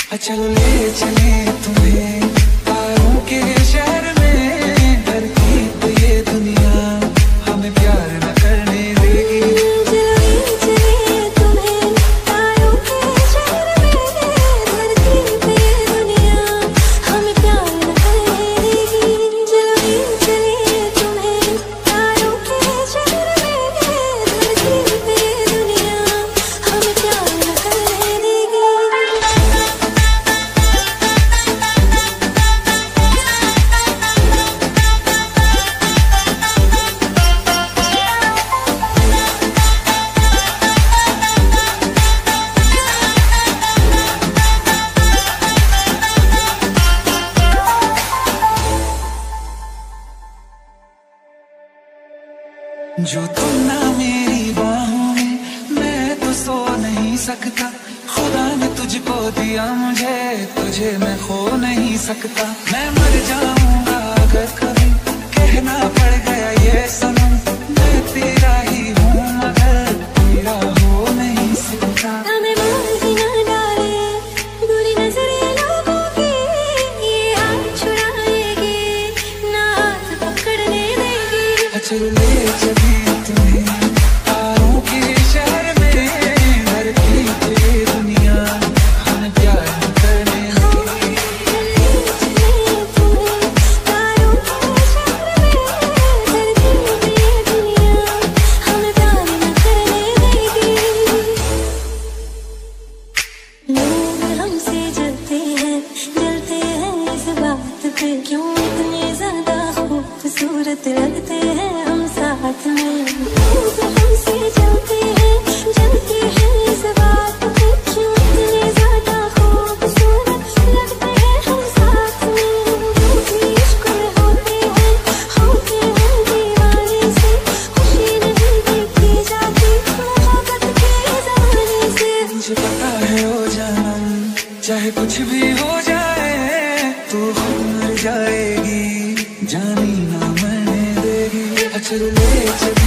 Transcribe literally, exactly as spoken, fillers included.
चलो ले चले तुम्हें तारों के शहर में, धरती पे ये दुनिया हमें प्यार न करने देगी। चलो ले चले तुम्हें तारों के शहर में, धरती पे ये दुनिया हमें प्यार न करने देगी। चलो ले चले तुम्हें तारों के शहर में, धरती पे ये दुनिया हमें प्यार न करने देगी। जो तुम ना मेरी बाहों में, मैं तो सो नहीं सकता। खुदा ने तुझको दिया मुझे, तुझे मैं खो नहीं सकता। मैं मर जाऊंगा अगर कभी कहना पड़ गया ये सनम, मैं तेरा ही हूँ मगर तेरा हो नहीं सकता। हमें बाज न डाले बुरी नजरें लोगों की, ये हाथ छुड़ाएगी ना हाथ पकड़ने देगी। चल ले चली तुम्हें तारों के शहर में, धरती पे ये दुनिया हमें प्यार न करने देगी। चले चले तुम्हें तारों के शहर में, धरती पे ये दुनिया हमें प्यार न करने देगी। लोग हमसे जलते हैं जलते हैं इस बात पे, क्यों इतने ज्यादा खूबसूरत लगते हैं हम साथ में। लोग हमसे जलते हैं जलते हैं इस बात पे, क्यों इतने ज्यादा खूबसूरत लगते हैं हम साथ में। जो भी इश्क में होते हैं होते हैं दीवाने से, खुशी नहीं देखी जाती मोहब्बत के जमाने से। मुझे पता है ओ जानम, चाहे कुछ भी हो जाए तू खुद मर जाएगी, जानी ना मरने देगी। चल ले चल